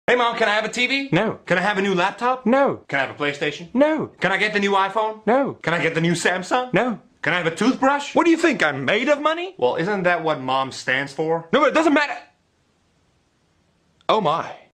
Hey Mom, can I have a TV? No. Can I have a new laptop? No. Can I have a PlayStation? No. Can I get the new iPhone? No. Can I get the new Samsung? No. Can I have a toothbrush? What do you think, I'm made of money? Well, isn't that what Mom stands for? No, but it doesn't matter. Oh my.